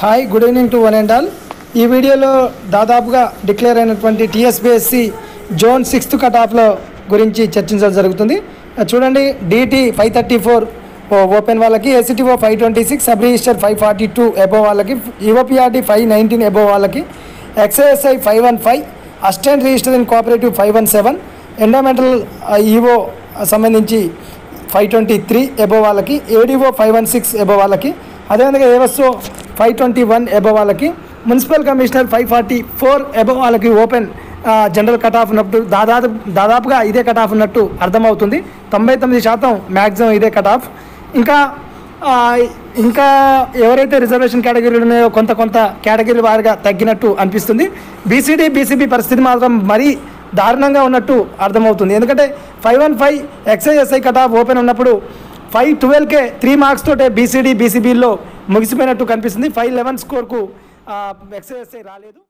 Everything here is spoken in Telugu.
Hi good evening to one and all. ఈ వీడియోలో దాదాపుగా డిక్లేర్ అయినటువంటి టీఎస్పీఎస్సీ జోన్ 6th కట్ ఆఫ్లో గురించి చర్చించడం జరుగుతుంది. చూడండి, డిటి 534 ఓపెన్ వాళ్ళకి, ఏసీటీఓ 526, సబ్ రిజిస్టర్ 542 అబోవ్ వాళ్ళకి, ఈఓపీఆర్టీ 519 అబోవ్ వాళ్ళకి, XISI 515, assistant register in cooperative 517, endowmental EO సంబంధించి 523 అబోవ్ వాళ్ళకి, ఏడీఓ 516 అబోవ్ వాళ్ళకి, అదేవిధంగా ఏవస్ఓ 521 అబోవ్ వాళ్ళకి, మున్సిపల్ కమిషనర్ 544 అబోవ్ వాళ్ళకి ఓపెన్ జనరల్ కట్ ఆఫ్ ఉన్నట్టు దాదాపుగా ఇదే కట్ ఆఫ్ ఉన్నట్టు అర్థమవుతుంది. 99% మ్యాక్సిమం ఇదే కట్ ఆఫ్. ఇంకా ఎవరైతే రిజర్వేషన్ కేటగిరీలు ఉన్నాయో కొంత కేటగిరీ వారిగా తగ్గినట్టు అనిపిస్తుంది. బీసీడీ బీసీబీ పరిస్థితి మాత్రం మరీ దారుణంగా ఉన్నట్టు అర్థమవుతుంది. ఎందుకంటే 515 ఎక్స్ఐఎస్ఐ కట్ ఆఫ్ ఓపెన్ ఉన్నప్పుడు 512కే 3 మార్క్స్ తోటే బీసీడీ బీసీబీలో ముగిసిపోయినట్టు కనిపిస్తుంది. 511 స్కోర్కు ఎక్స్ఐఎస్ఐ రాలేదు.